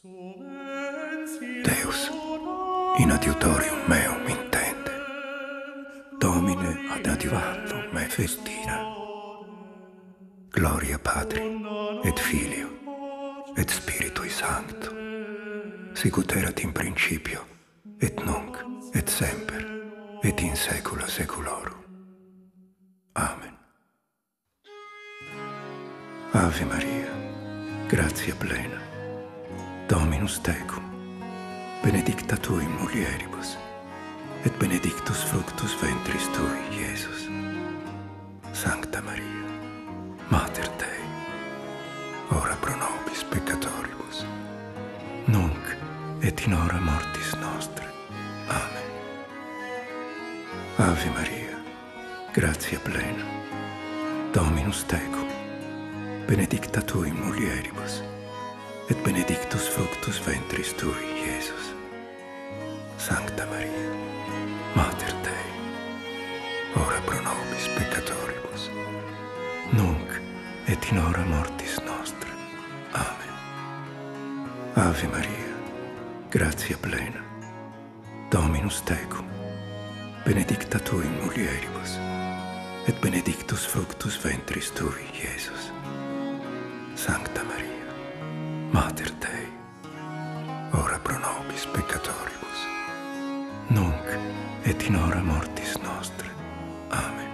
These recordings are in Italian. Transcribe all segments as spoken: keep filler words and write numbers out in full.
Deus, in adiutorium meum intende, Domine ad adiuvandum me festina. Gloria Patri, et Filio, et Spiritui Sancto, sicut erat in principio, et nunc, et semper, et in saecula saeculorum. Amen. Ave Maria, gratia plena, Dominus tecum, benedicta tu in mulieribus, et benedictus fructus ventris tui, Iesus. Sancta Maria, Mater Dei, ora pro nobis peccatoribus, nunc et in hora mortis nostre. Amen. Ave Maria, gratia plena, Dominus tecum, benedicta tu in mulieribus, et benedictus fructus ventris tui, Iesus. Sancta Maria, Mater Dei, ora pro nobis peccatoribus, nunc et in hora mortis nostre. Amen. Ave Maria, gratia plena, Dominus tecum, benedicta tu in mulieribus, et benedictus fructus ventris tui, Iesus. Sancta Maria, Mater Dei, ora pro nobis peccatoribus, nunc et in hora mortis nostre. Amen.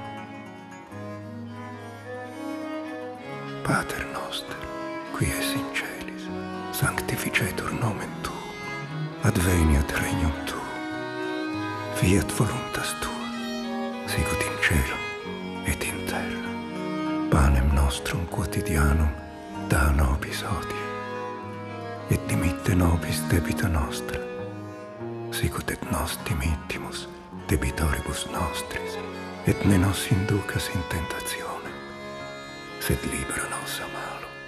Pater noster, qui es in celis, sanctificetur nomen tuum, adveniat regnum tuum, fiat voluntas tua, sicut in cielo et in terra. Panem nostrum quotidianum da nobis hodie, et dimitte nobis debita nostra, sicut et nos dimittimus debitoribus nostris, et ne nos inducas in tentationem, sed libera nos a malo.